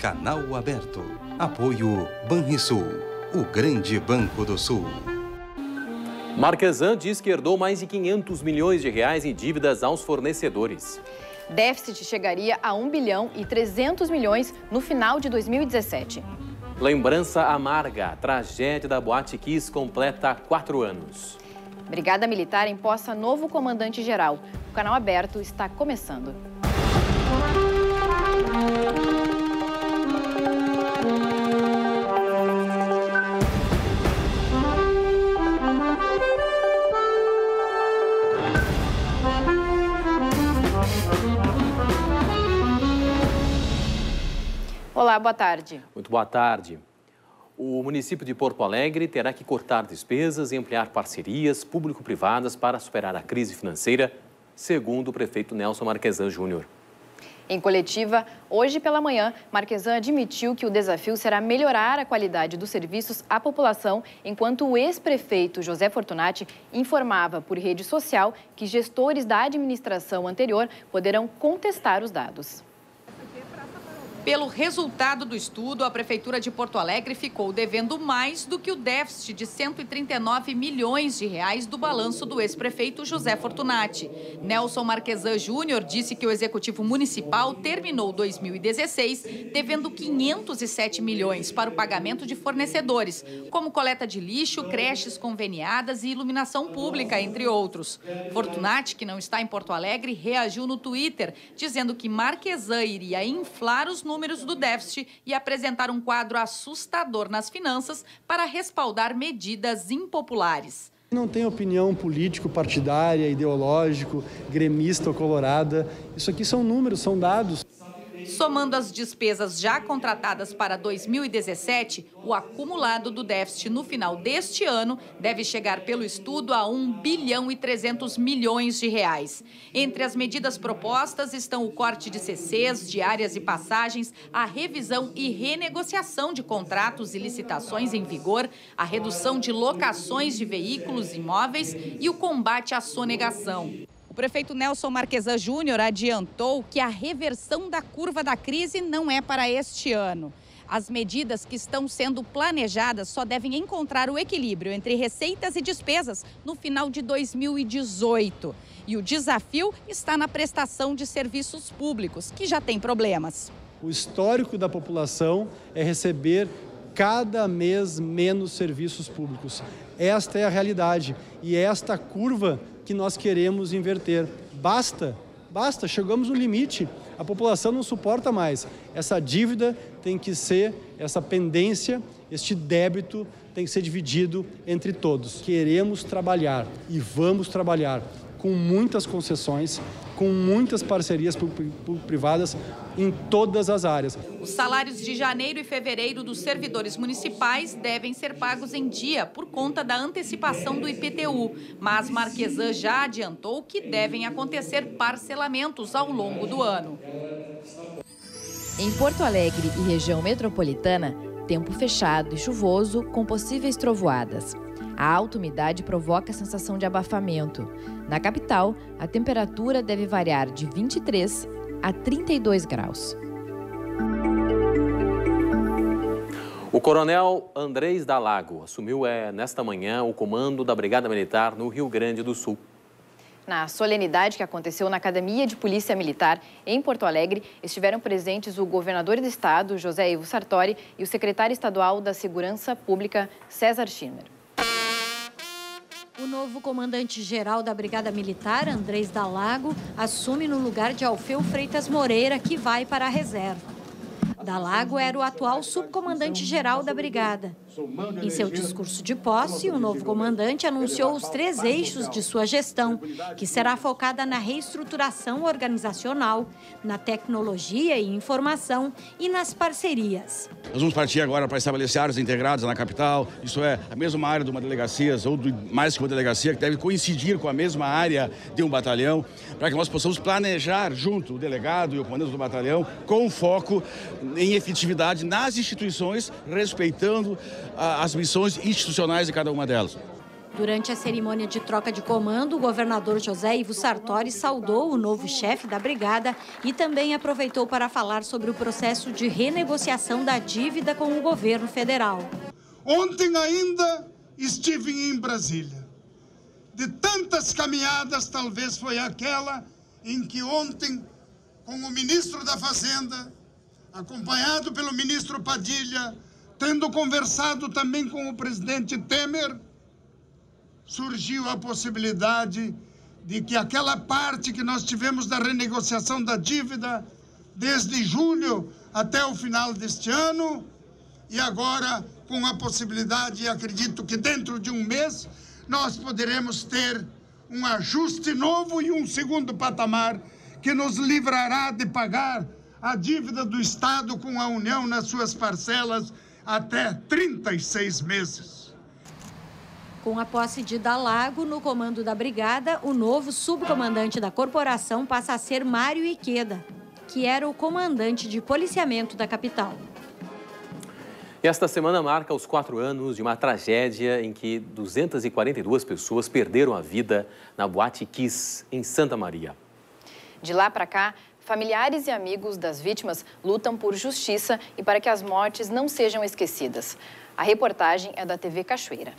Canal aberto. Apoio Banrisul, o grande banco do Sul. Marquesan diz que herdou mais de 500 milhões de reais em dívidas aos fornecedores. Déficit chegaria a 1 bilhão e 300 milhões no final de 2017. Lembrança amarga. A tragédia da Boate Kiss completa 4 anos. Brigada Militar imposta novo comandante-geral. O Canal Aberto está começando. Olá, boa tarde. Muito boa tarde. O município de Porto Alegre terá que cortar despesas e ampliar parcerias público-privadas para superar a crise financeira, segundo o prefeito Nelson Marquesan Júnior. Em coletiva, hoje pela manhã, Marquesan admitiu que o desafio será melhorar a qualidade dos serviços à população, enquanto o ex-prefeito José Fortunati informava por rede social que gestores da administração anterior poderão contestar os dados. Pelo resultado do estudo, a Prefeitura de Porto Alegre ficou devendo mais do que o déficit de 139 milhões de reais do balanço do ex-prefeito José Fortunati. Nelson Marquesan Júnior disse que o Executivo Municipal terminou 2016 devendo 507 milhões para o pagamento de fornecedores, como coleta de lixo, creches conveniadas e iluminação pública, entre outros. Fortunati, que não está em Porto Alegre, reagiu no Twitter, dizendo que Marquesan iria inflar os números do déficit e apresentar um quadro assustador nas finanças para respaldar medidas impopulares. Não tem opinião político-partidária, ideológico, gremista ou colorada. Isso aqui são números, são dados. Somando as despesas já contratadas para 2017, o acumulado do déficit no final deste ano deve chegar pelo estudo a 1 bilhão e 300 milhões de reais. Entre as medidas propostas estão o corte de CCs, diárias e passagens, a revisão e renegociação de contratos e licitações em vigor, a redução de locações de veículos e imóveis e o combate à sonegação. O prefeito Nelson Marquesan Júnior adiantou que a reversão da curva da crise não é para este ano. As medidas que estão sendo planejadas só devem encontrar o equilíbrio entre receitas e despesas no final de 2018. E o desafio está na prestação de serviços públicos, que já tem problemas. O histórico da população é receber cada mês menos serviços públicos. Esta é a realidade e é esta curva que nós queremos inverter. Basta, chegamos no limite, a população não suporta mais. Essa dívida tem que ser, essa pendência, este débito tem que ser dividido entre todos. Queremos trabalhar e vamos trabalhar com muitas concessões, com muitas parcerias público-privadas em todas as áreas. Os salários de janeiro e fevereiro dos servidores municipais devem ser pagos em dia por conta da antecipação do IPTU. Mas Marquesan já adiantou que devem acontecer parcelamentos ao longo do ano. Em Porto Alegre e região metropolitana, tempo fechado e chuvoso com possíveis trovoadas. A alta umidade provoca a sensação de abafamento. Na capital, a temperatura deve variar de 23 a 32 graus. O coronel Andrés Dalago assumiu nesta manhã o comando da Brigada Militar no Rio Grande do Sul. Na solenidade que aconteceu na Academia de Polícia Militar, em Porto Alegre, estiveram presentes o governador do estado, José Ivo Sartori, e o secretário estadual da Segurança Pública, César Schirmer. O novo comandante-geral da Brigada Militar, Andrés Dalago, assume no lugar de Alfeu Freitas Moreira, que vai para a reserva. Dalago era o atual subcomandante-geral da Brigada. Em seu discurso de posse, o novo comandante anunciou os 3 eixos de sua gestão, que será focada na reestruturação organizacional, na tecnologia e informação e nas parcerias. Nós vamos partir agora para estabelecer áreas integradas na capital, isso é, a mesma área de uma delegacia ou de mais que uma delegacia, que deve coincidir com a mesma área de um batalhão, para que nós possamos planejar junto o delegado e o comandante do batalhão com foco em efetividade nas instituições, respeitando as missões institucionais de cada uma delas. Durante a cerimônia de troca de comando, o governador José Ivo Sartori saudou o novo chefe da brigada e também aproveitou para falar sobre o processo de renegociação da dívida com o governo federal. Ontem ainda estive em Brasília. De tantas caminhadas, talvez foi aquela em que ontem, com o ministro da Fazenda, acompanhado pelo ministro Padilha, tendo conversado também com o presidente Temer, surgiu a possibilidade de que aquela parte que nós tivemos da renegociação da dívida desde julho até o final deste ano, e agora com a possibilidade, acredito que dentro de um mês, nós poderemos ter um ajuste novo e um segundo patamar que nos livrará de pagar a dívida do Estado com a União nas suas parcelas até 36 meses. Com a posse de Dalago no comando da brigada, o novo subcomandante da corporação passa a ser Mário Iqueda, que era o comandante de policiamento da capital. Esta semana marca os 4 anos de uma tragédia em que 242 pessoas perderam a vida na Boate Kiss, em Santa Maria. De lá para cá, familiares e amigos das vítimas lutam por justiça e para que as mortes não sejam esquecidas. A reportagem é da TV Cachoeira.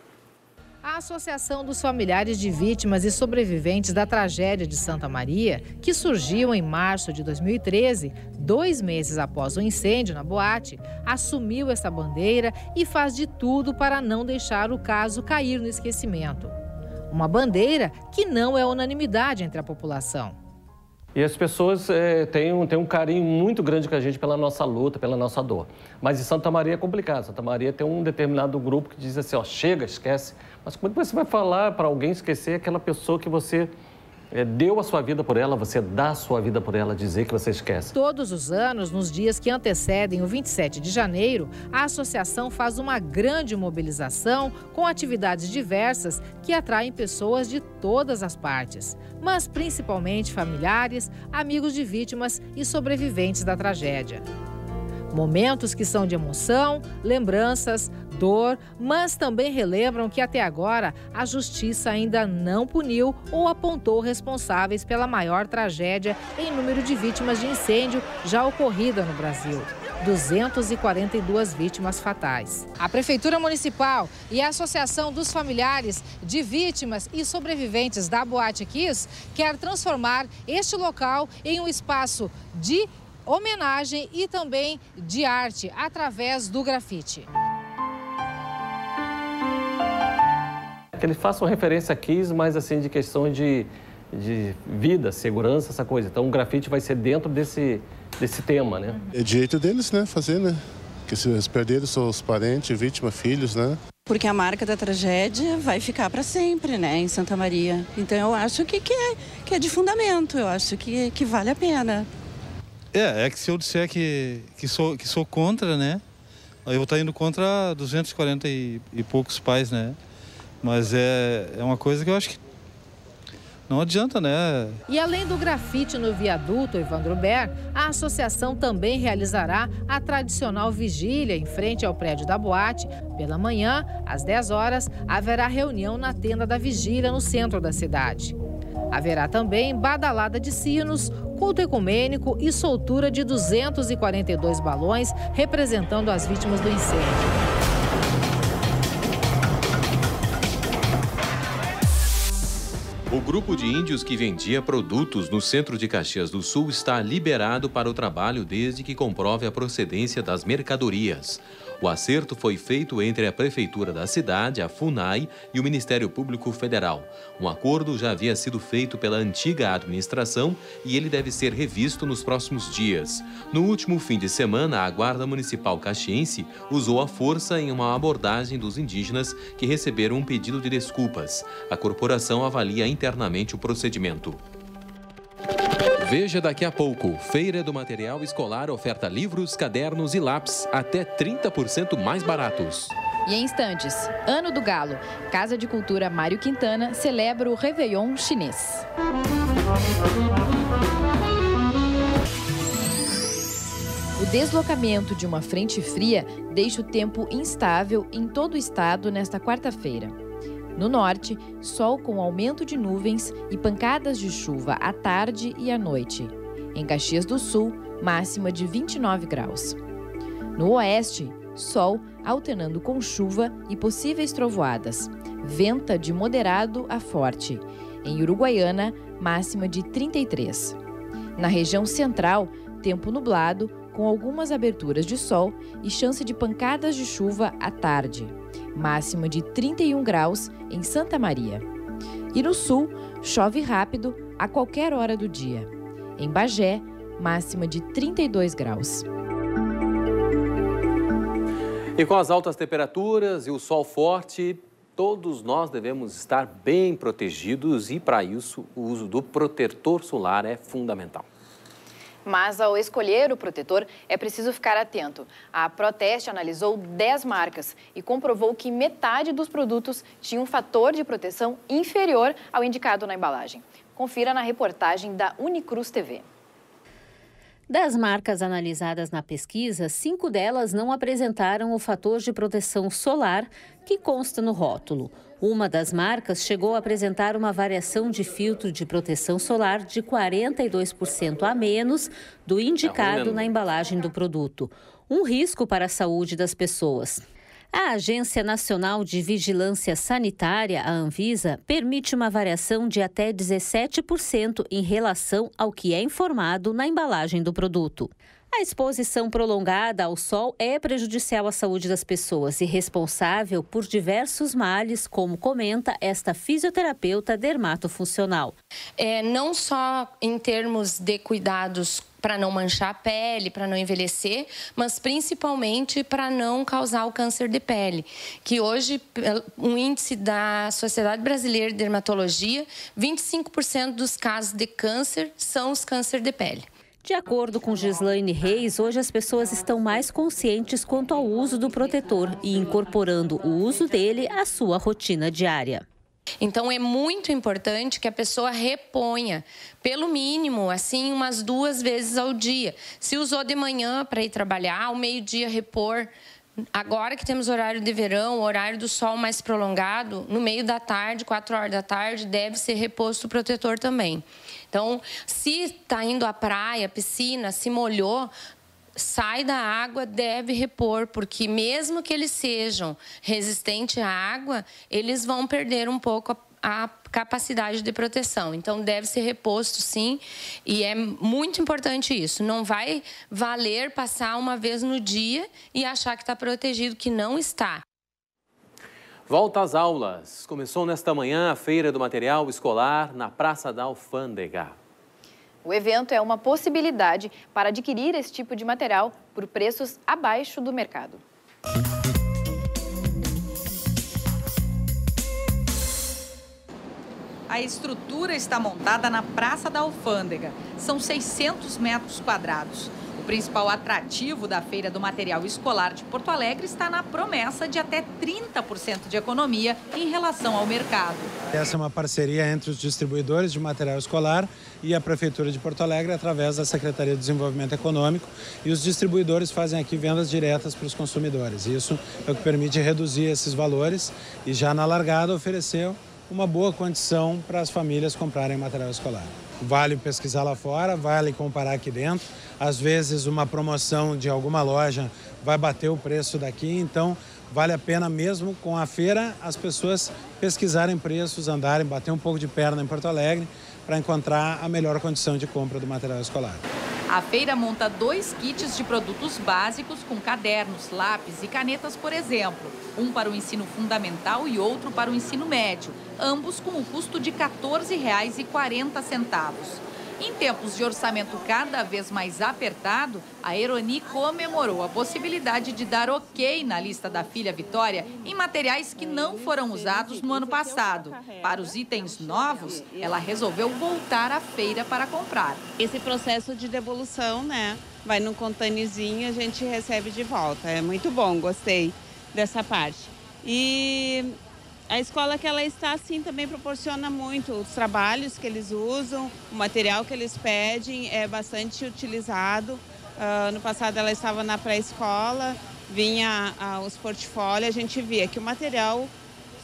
A Associação dos Familiares de Vítimas e Sobreviventes da Tragédia de Santa Maria, que surgiu em março de 2013, 2 meses após o incêndio na boate, assumiu essa bandeira e faz de tudo para não deixar o caso cair no esquecimento. Uma bandeira que não é unanimidade entre a população. E as pessoas têm um carinho muito grande com a gente pela nossa luta, pela nossa dor. Mas em Santa Maria é complicado. Santa Maria tem um determinado grupo que diz assim, ó, chega, esquece. Mas como é que você vai falar para alguém esquecer aquela pessoa que você deu a sua vida por ela, você dá a sua vida por ela, dizer que você esquece? Todos os anos, nos dias que antecedem o 27 de janeiro, a associação faz uma grande mobilização com atividades diversas que atraem pessoas de todas as partes, mas principalmente familiares, amigos de vítimas e sobreviventes da tragédia. Momentos que são de emoção, lembranças, dor, mas também relembram que até agora a justiça ainda não puniu ou apontou responsáveis pela maior tragédia em número de vítimas de incêndio já ocorrida no Brasil. 242 vítimas fatais. A Prefeitura Municipal e a Associação dos Familiares de Vítimas e Sobreviventes da Boate Kiss quer transformar este local em um espaço de homenagem e também de arte através do grafite. Que eles façam referência a Kiss, mas assim de questão de vida, segurança, essa coisa. Então o grafite vai ser dentro desse tema, né? É direito deles, né, fazer, né? Porque se eles perderam seus parentes, vítimas, filhos, né? Porque a marca da tragédia vai ficar para sempre, né, em Santa Maria. Então eu acho que é de fundamento, eu acho que vale a pena. É que se eu disser que sou contra, né? Eu vou estar indo contra 240 e poucos pais, né? Mas é uma coisa que eu acho que não adianta, né? E além do grafite no viaduto Evandro Ber, a associação também realizará a tradicional vigília em frente ao prédio da boate. Pela manhã, às 10 horas, haverá reunião na tenda da vigília no centro da cidade. Haverá também badalada de sinos, culto ecumênico e soltura de 242 balões representando as vítimas do incêndio. O grupo de índios que vendia produtos no centro de Caxias do Sul está liberado para o trabalho desde que comprove a procedência das mercadorias. O acerto foi feito entre a Prefeitura da cidade, a FUNAI, e o Ministério Público Federal. Um acordo já havia sido feito pela antiga administração e ele deve ser revisto nos próximos dias. No último fim de semana, a Guarda Municipal caxiense usou a força em uma abordagem dos indígenas que receberam um pedido de desculpas. A corporação avalia internamente o procedimento. Veja daqui a pouco. Feira do Material Escolar oferta livros, cadernos e lápis até 30% mais baratos. E em instantes, Ano do Galo. Casa de Cultura Mário Quintana celebra o Réveillon chinês. O deslocamento de uma frente fria deixa o tempo instável em todo o estado nesta quarta-feira. No norte, sol com aumento de nuvens e pancadas de chuva à tarde e à noite. Em Caxias do Sul, máxima de 29 graus. No oeste, sol alternando com chuva e possíveis trovoadas. Venta de moderado a forte. Em Uruguaiana, máxima de 33. Na região central, tempo nublado, com algumas aberturas de sol e chance de pancadas de chuva à tarde. Máxima de 31 graus em Santa Maria. E no sul, chove rápido a qualquer hora do dia. Em Bagé, máxima de 32 graus. E com as altas temperaturas e o sol forte, todos nós devemos estar bem protegidos e, para isso, o uso do protetor solar é fundamental. Mas, ao escolher o protetor, é preciso ficar atento. A Proteste analisou 10 marcas e comprovou que metade dos produtos tinha um fator de proteção inferior ao indicado na embalagem. Confira na reportagem da Unicruz TV. Das marcas analisadas na pesquisa, 5 delas não apresentaram o fator de proteção solar que consta no rótulo. Uma das marcas chegou a apresentar uma variação de filtro de proteção solar de 42% a menos do indicado na embalagem do produto. Um risco para a saúde das pessoas. A Agência Nacional de Vigilância Sanitária, a Anvisa, permite uma variação de até 17% em relação ao que é informado na embalagem do produto. A exposição prolongada ao sol é prejudicial à saúde das pessoas e responsável por diversos males, como comenta esta fisioterapeuta dermatofuncional. Não só em termos de cuidados para não manchar a pele, para não envelhecer, mas principalmente para não causar o câncer de pele, que hoje, um índice da Sociedade Brasileira de Dermatologia, 25% dos casos de câncer são os cânceres de pele. De acordo com Gislaine Reis, hoje as pessoas estão mais conscientes quanto ao uso do protetor e incorporando o uso dele à sua rotina diária. Então, é muito importante que a pessoa reponha, pelo mínimo, assim, umas 2 vezes ao dia. Se usou de manhã para ir trabalhar, ao meio-dia repor. Agora que temos horário de verão, o horário do sol mais prolongado, no meio da tarde, 4 horas da tarde, deve ser reposto o protetor também. Então, se está indo à praia, piscina, se molhou, sai da água, deve repor, porque mesmo que eles sejam resistentes à água, eles vão perder um pouco a capacidade de proteção. Então, deve ser reposto, sim, e é muito importante isso. Não vai valer passar uma vez no dia e achar que está protegido, que não está. Volta às aulas. Começou nesta manhã a Feira do Material Escolar na Praça da Alfândega. O evento é uma possibilidade para adquirir esse tipo de material por preços abaixo do mercado. A estrutura está montada na Praça da Alfândega. São 600 metros quadrados. O principal atrativo da Feira do Material Escolar de Porto Alegre está na promessa de até 30% de economia em relação ao mercado. Essa é uma parceria entre os distribuidores de material escolar e a Prefeitura de Porto Alegre através da Secretaria de Desenvolvimento Econômico, e os distribuidores fazem aqui vendas diretas para os consumidores. Isso é o que permite reduzir esses valores e já na largada oferecer uma boa condição para as famílias comprarem material escolar. Vale pesquisar lá fora, vale comparar aqui dentro. Às vezes uma promoção de alguma loja vai bater o preço daqui, então vale a pena mesmo com a feira as pessoas pesquisarem preços, andarem, bater um pouco de perna em Porto Alegre para encontrar a melhor condição de compra do material escolar. A feira monta 2 kits de produtos básicos com cadernos, lápis e canetas, por exemplo. Um para o ensino fundamental e outro para o ensino médio, ambos com o custo de R$ 14,40. Em tempos de orçamento cada vez mais apertado, a Eroni comemorou a possibilidade de dar ok na lista da filha Vitória em materiais que não foram usados no ano passado. Para os itens novos, ela resolveu voltar à feira para comprar. Esse processo de devolução, né? Vai no containerzinho, a gente recebe de volta. É muito bom, gostei dessa parte. E a escola que ela está, assim, também proporciona muito. Os trabalhos que eles usam, o material que eles pedem é bastante utilizado. No passado ela estava na pré-escola, vinha os portfólios, a gente via que o material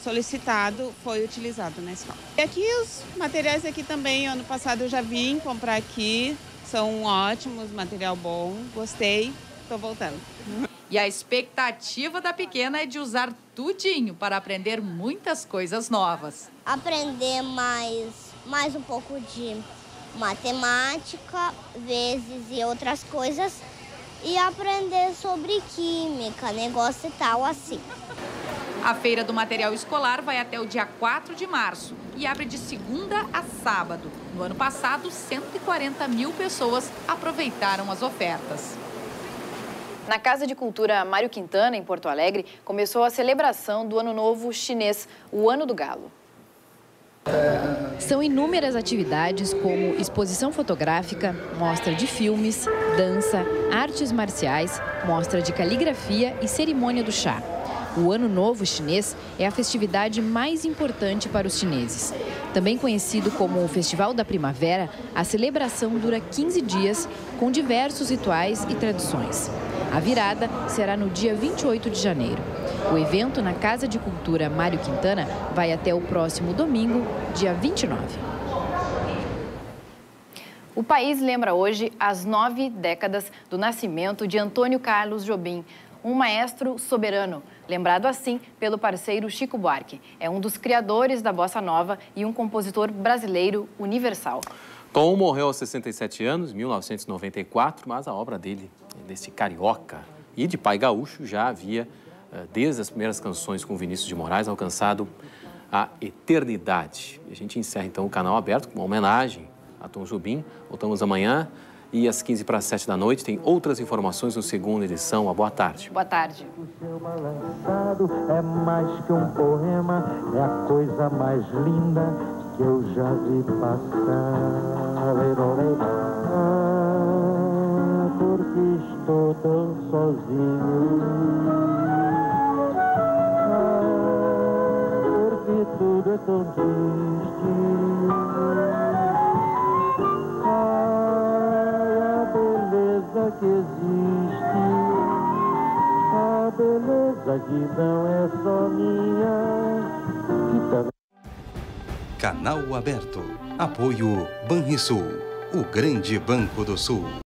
solicitado foi utilizado na escola. E aqui os materiais aqui também, ano passado eu já vim comprar aqui, são ótimos, material bom, gostei, estou voltando. E a expectativa da pequena é de usar tudinho para aprender muitas coisas novas. Aprender mais um pouco de matemática, vezes e outras coisas, e aprender sobre química, negócio e tal assim. A Feira do Material Escolar vai até o dia 4 de março e abre de segunda a sábado. No ano passado, 140 mil pessoas aproveitaram as ofertas. Na Casa de Cultura Mário Quintana, em Porto Alegre, começou a celebração do Ano Novo Chinês, o Ano do Galo. São inúmeras atividades como exposição fotográfica, mostra de filmes, dança, artes marciais, mostra de caligrafia e cerimônia do chá. O Ano Novo Chinês é a festividade mais importante para os chineses. Também conhecido como o Festival da Primavera, a celebração dura 15 dias, com diversos rituais e tradições. A virada será no dia 28 de janeiro. O evento na Casa de Cultura Mário Quintana vai até o próximo domingo, dia 29. O país lembra hoje as 9 décadas do nascimento de Antônio Carlos Jobim, um maestro soberano, lembrado assim pelo parceiro Chico Buarque. É um dos criadores da bossa nova e um compositor brasileiro universal. Tom morreu aos 67 anos, em 1994, mas a obra dele, desse carioca e de pai gaúcho, já havia, desde as primeiras canções com Vinícius de Moraes, alcançado a eternidade. E a gente encerra então o Canal Aberto com uma homenagem a Tom Jobim. Voltamos amanhã e às 6:45 da noite tem outras informações no segunda edição. Uma boa tarde. Boa tarde. O seu balançado é mais que um poema, é a coisa mais linda que eu já vi passar. Porque estou tão sozinho, porque tudo é tão triste. Que existe, a beleza que não é só minha, que também... Canal Aberto. Apoio Banrisul, o grande banco do Sul.